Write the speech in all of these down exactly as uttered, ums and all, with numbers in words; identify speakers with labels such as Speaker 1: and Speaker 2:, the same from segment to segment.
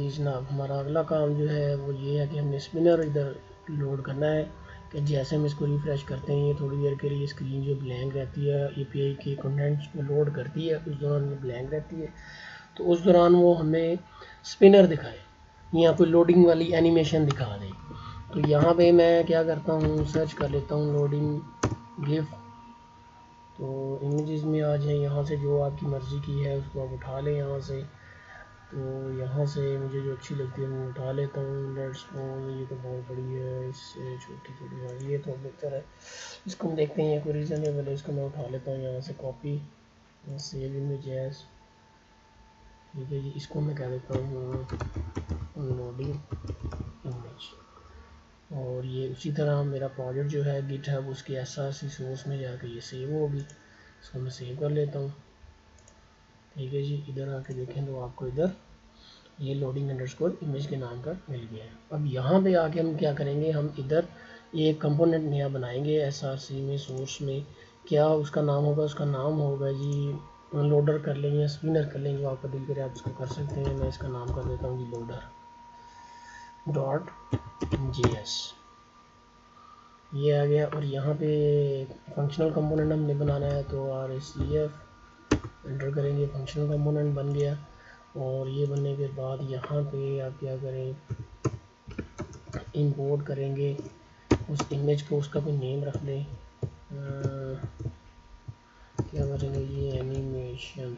Speaker 1: जी जनाब, हमारा अगला काम जो है वो ये है कि हमने स्पिनर इधर लोड करना है कि जैसे हम इसको रिफ़्रेश करते हैं ये थोड़ी देर के लिए स्क्रीन जो ब्लैंक रहती है एपीआई के कंटेंट्स को लोड करती है, उस दौरान ये ब्लैंक रहती है। तो उस दौरान वो हमें स्पिनर दिखाए या कोई लोडिंग वाली एनिमेशन दिखा दे। तो यहाँ पे मैं क्या करता हूँ, सर्च कर लेता हूँ लोडिंग गिफ। तो इमेजेस में आ जाए, यहाँ से जो आपकी मर्ज़ी की है उसको आप उठा लें यहाँ से। तो यहाँ से मुझे जो अच्छी लगती है मैं उठा लेता हूँ। लेट्स स्मॉल, ये तो बहुत बड़ी है, इससे छोटी थोड़ी है, ये तो बेहतर है। इसको हम देखते हैं ये कोई रीज़नेबल है, इसको मैं उठा लेता हूँ यहाँ से कॉपी, सेव इमेज एज, ठीक है जी। इसको मैं कह देता हूँ लोडिंग इमेज। और ये उसी तरह मेरा प्रोजेक्ट जो है गिट है उसके एस आर सी सोर्स में जाकर ये सेव होगी। इसको मैं सेव कर लेता हूँ, ठीक है जी। इधर आके देखें तो आपको इधर ये लोडिंग अंडरस्कोर इमेज के नाम का मिल गया है। अब यहाँ पे आके हम क्या करेंगे, हम इधर एक कंपोनेंट नया बनाएंगे एस आर सी में, सोर्स में। क्या उसका नाम होगा, उसका नाम होगा जी लोडर कर लेंगे या स्पिनर कर लेंगे, आपका दिल करे आप इसको कर सकते हैं। मैं इसका नाम कर देता हूँ जी लोडर डॉट जे एस, ये आ गया। और यहाँ पे फंक्शनल कंपोनेंट हमने बनाना है, तो R S C F enter करेंगे, फंक्शनल कंपोनेंट बन गया। और ये बनने के बाद यहाँ पे आप क्या करें, इंपोर्ट करेंगे उस इमेज को, उसका भी नेम रख लें। आ, क्या करेंगे ये एनिमेशन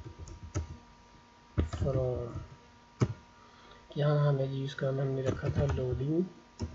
Speaker 1: फ्रॉम, क्या नाम है जी उसका, हमने रखा था लोडिंग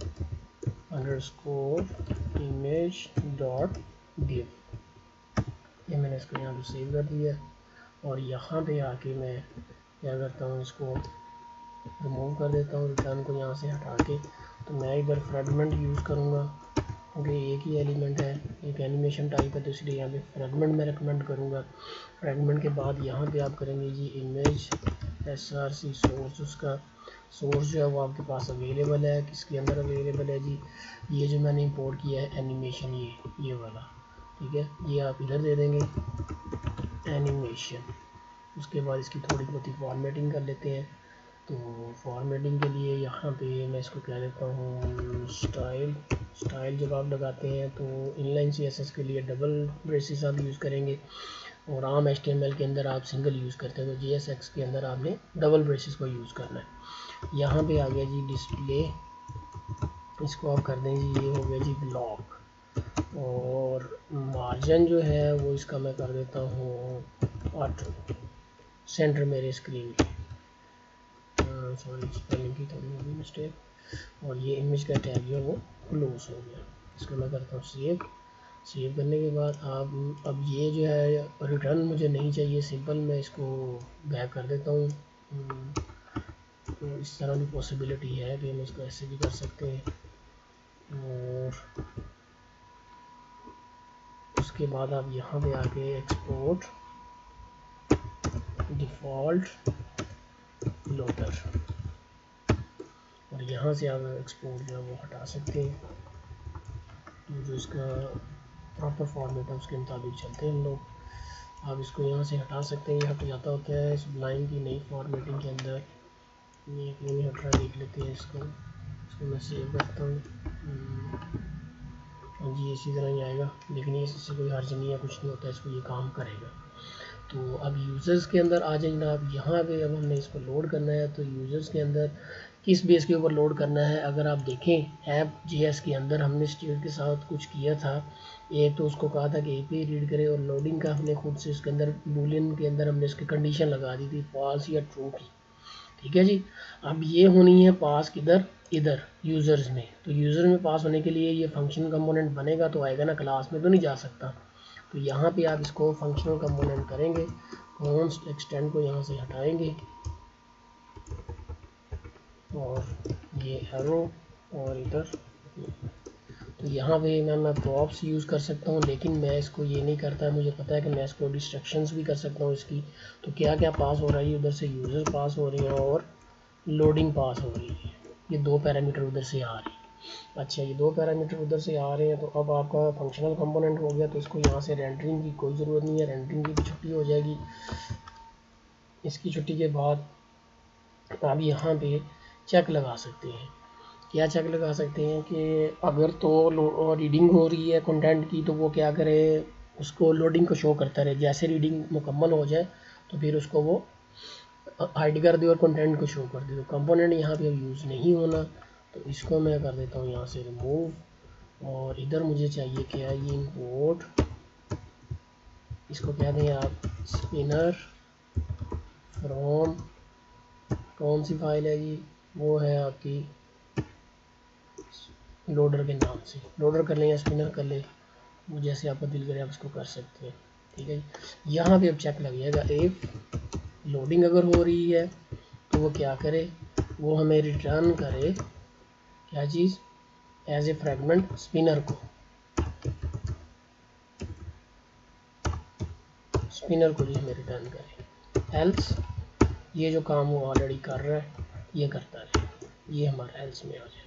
Speaker 1: अंडरस्कोर इमेज डॉट गिव। ये मैंने इसको यहाँ पे सेव कर दिया। और यहाँ पे आके मैं क्या करता हूँ, इसको रिमूव कर देता हूँ, रिटर्न को यहाँ से हटा के। तो मैं इधर फ्रेगमेंट यूज़ करूँगा क्योंकि एक ही एलिमेंट है, एक एनिमेशन टाइप है, तो इसलिए यहाँ पे फ्रेगमेंट में रिकमेंड करूँगा। फ्रेगमेंट के बाद यहाँ पे आप करेंगे जी image S R C source, उसका सोर्स जो है वो आपके पास अवेलेबल है, किसके अंदर अवेलेबल है जी, ये जो मैंने इंपोर्ट किया है एनिमेशन, ये ये वाला, ठीक है। ये आप इधर दे देंगे एनिमेशन। उसके बाद इसकी थोड़ी बहुत फॉर्मेटिंग कर लेते हैं। तो फॉर्मेटिंग के लिए यहाँ पे मैं इसको कह लेता हूँ स्टाइल। स्टाइल जब आप लगाते हैं तो इनलाइन सी एस एस के लिए डबल ब्रेसिस आप यूज़ करेंगे, और आम एच टी एम एल के अंदर आप सिंगल यूज़ करते हैं, तो जी एस एक्स के अंदर आपने डबल ब्रेसिस को यूज़ करना है। यहाँ पे आ गया जी डिस्प्ले, इसको आप कर दें जी, ये हो गया जी ब्लॉक। और मार्जिन जो है वो इसका मैं कर देता हूँ ऑटो सेंटर मेरे स्क्रीन की, सॉरी स्पेलिंग की थोड़ी होगी मिस्टेक। और ये इमेज का टैग जो है वो क्लोज हो गया। इसको मैं करता हूँ सेव। सेव करने के बाद आप अब ये जो है रिटर्न मुझे नहीं चाहिए, सिंपल मैं इसको बैक कर देता हूँ। तो इस तरह भी पॉसिबिलिटी है कि हम इसको ऐसे भी कर सकते हैं। और उसके बाद आप यहाँ पे आके एक्सपोर्ट डिफ़ॉल्ट लोडर, और यहाँ से आप एक्सपोर्ट जो है वो हटा सकते हैं। तो जो इसका प्रॉपर फॉर्मेट है उसके मुताबिक चलते हैं हम लोग। आप इसको यहाँ से हटा सकते हैं, ये हट जाता होता है इस लाइन की नई फॉर्मेटिंग के अंदर। ये क्यों नहीं हट रहा देख लेते हैं इसको। इसको मैं सेव करता हूँ जी, इसी तरह ही आएगा, लेकिन ये इससे कोई हर्ज नहीं है, कुछ नहीं होता, इसको ये काम करेगा। तो अब यूज़र्स के अंदर आ जाए जनाब, यहाँ पे अब हमने इसको लोड करना है। तो यूज़र्स के अंदर किस बेस के ऊपर लोड करना है, अगर आप देखें ऐप जे एस के अंदर हमने स्टेट के साथ कुछ किया था। एक तो उसको कहा था कि एपीआई रीड करे, और लोडिंग का हमने खुद से इसके अंदर बूलियन के अंदर हमने इसकी कंडीशन लगा दी थी फॉल्स या ट्रू की, ठीक है जी। अब ये होनी है पास किधर, इधर यूज़र्स में। तो यूज़र में पास होने के लिए ये फंक्शन कंपोनेंट बनेगा तो आएगा ना, क्लास में तो नहीं जा सकता। तो यहाँ पे आप इसको फंक्शनल कंपोनेंट करेंगे, कॉन्स्ट एक्सटेंड को यहाँ से हटाएंगे, और ये एरो और इधर। तो यहाँ पे मैं मैं प्रॉप्स यूज़ कर सकता हूँ, लेकिन मैं इसको ये नहीं करता, मुझे पता है कि मैं इसको डिस्ट्रक्शंस भी कर सकता हूँ इसकी। तो क्या क्या पास हो रहा है, उधर से यूज़र पास हो रही है और लोडिंग पास हो रही है, ये दो पैरामीटर उधर से आ रही है। अच्छा, ये दो पैरामीटर उधर से आ रहे हैं। तो अब आपका फंक्शनल कंपोनेंट हो गया, तो इसको यहाँ से रेंडरिंग की कोई ज़रूरत नहीं है, रेंडरिंग की भी छुट्टी हो जाएगी। इसकी छुट्टी के बाद आप यहाँ पे चेक लगा सकते हैं। क्या चेक लगा सकते हैं कि अगर तो रीडिंग हो रही है कंटेंट की तो वो क्या करे, उसको लोडिंग को शो करता रहे। जैसे रीडिंग मुकम्मल हो जाए तो फिर उसको वो हाइड कर दे और कंटेंट को शो कर दे। तो कंपोनेंट यहाँ पे अब यूज़ नहीं होना, तो इसको मैं कर देता हूँ यहाँ से रिमूव। और इधर मुझे चाहिए क्या है, ये इंपोर्ट, इसको कह दें आप स्पिनर फ्रॉम, कौन सी फाइल है जी, वो है आपकी लोडर के नाम से। लोडर कर लें या स्पिनर कर लें, वो जैसे आपका दिल करे आप इसको कर सकते हैं। ठीक है जी, यहाँ पे अब चेक लग जाएगा इफ लोडिंग अगर हो रही है तो वो क्या करे, वो हमें रिटर्न करे क्या चीज़, एज ए फ्रेगमेंट स्पिनर को, स्पिनर को भी हमें रिटर्न करे। एल्स ये जो काम वो ऑलरेडी कर रहा है ये करता है, ये हमारा एल्स में आ जाए।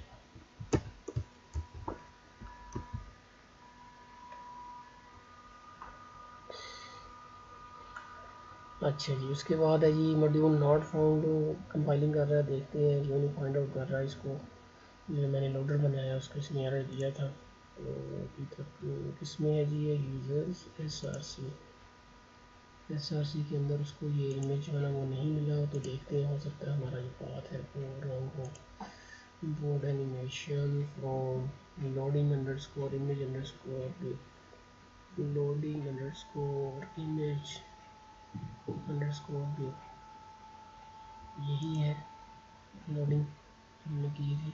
Speaker 1: अच्छा जी, उसके बाद है जी मॉड्यूल नॉट फाउंड, कंपाइलिंग कर रहा है, देखते हैं क्यों नहीं फाइंड आउट कर रहा है इसको। जो मैंने लोडर बनाया उसको इसने एरर दिया था, तो अभी तक किसमें है जी ये users S R C, S R C के अंदर उसको ये इमेज वाला वो नहीं मिला। तो देखते हैं, हो सकता है हमारा जो पाथ है वो रॉन्ग हो। Board animation from loading underscore image underscore loading underscore image underscore, यही है लोडिंग हमने की थी,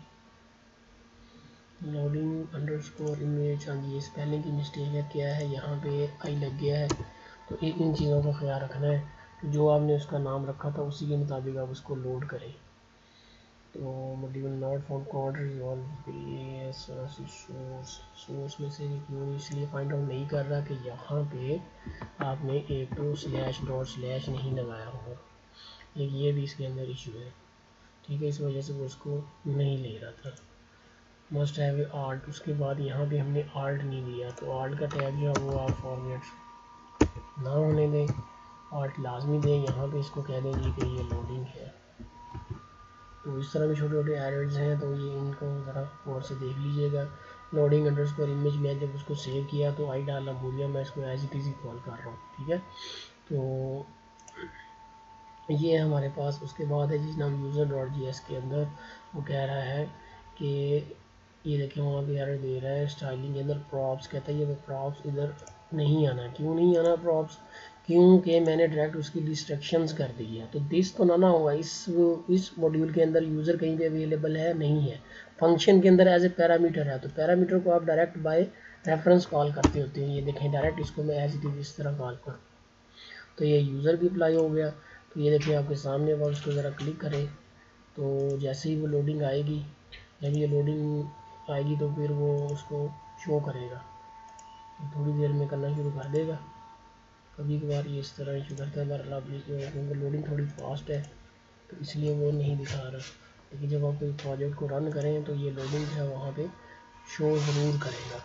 Speaker 1: लोडिंग अंडर स्कोर इमेज। हाँ जी, ये स्पेलिंग की मिस्टेक है, क्या है यहाँ पे आई लग गया है। तो इन चीज़ों का ख्याल रखना है, तो जो आपने उसका नाम रखा था उसी के मुताबिक आप उसको लोड करें। तो module not found can't resolve source, source में से क्यों इसलिए फाइंड आउट नहीं कर रहा कि यहाँ पे आपने एक तो स्लैश डॉट स्लैश नहीं लगाया होगा, एक ये भी इसके अंदर इशू है। ठीक है, इस वजह से वो उसको नहीं ले रहा था। मस्ट हैव आल्ट, उसके बाद यहाँ पे हमने आल्ट नहीं दिया, तो आल्ट का टैग जो है वो आप फॉरवर्ड ना होने दें, आल्ट लाजमी दें। यहाँ पे इसको कह देंगे कि ये लोडिंग है। तो इस तरह भी छोटे छोटे एरर्स हैं, तो ये इनको ज़रा गौर से देख लीजिएगा। लोडिंग अंडर स्कोर इमेज में जब उसको सेव किया तो आई डालना भूल गया, मैं इसको एज इट इज़ कॉल कर रहा हूँ। ठीक है, तो ये है हमारे पास। उसके बाद है जिस नाम यूज़र डॉट जी एस के अंदर वो कह रहा है कि ये देखिए वहाँ पे एरर दे रहा है स्टाइलिंग के अंदर प्रॉप्स, कहता है ये प्रॉप्स इधर नहीं आना। क्यों नहीं आना प्रॉप्स, क्योंकि मैंने डायरेक्ट उसकी डिस्ट्रक्शंस कर दी है। तो दिस तो ना ना होगा, इस इस मॉड्यूल के अंदर यूज़र कहीं पे अवेलेबल है नहीं है, फंक्शन के अंदर एज ए पैरामीटर है। तो पैरामीटर को आप डायरेक्ट बाय रेफरेंस कॉल करते होते हैं। ये देखें डायरेक्ट इसको मैं एज इट इज़ इस तरह कॉल करूँ तो ये यूज़र भी अप्लाई हो गया। तो ये देखिए आपके सामने, अब उसको ज़रा क्लिक करें तो जैसे ही वो लोडिंग आएगी, जब ये लोडिंग आएगी तो फिर वो उसको शो करेगा, तो थोड़ी देर में करना शुरू कर देगा। कभी कभार ये इस तरह इशू करता है, बहरहाल क्योंकि लोडिंग थोड़ी फास्ट है तो इसलिए वो नहीं दिखा रहा। लेकिन जब आप कोई प्रोजेक्ट को रन करें तो ये लोडिंग जो है वहाँ पे शो ज़रूर करेगा।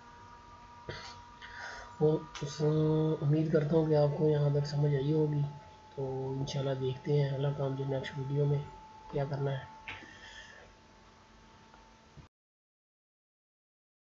Speaker 1: तो उम्मीद करता हूँ कि आपको यहाँ तक समझ आई होगी। तो इंशाल्लाह देखते हैं अगला काम जो नेक्स्ट वीडियो में क्या करना है।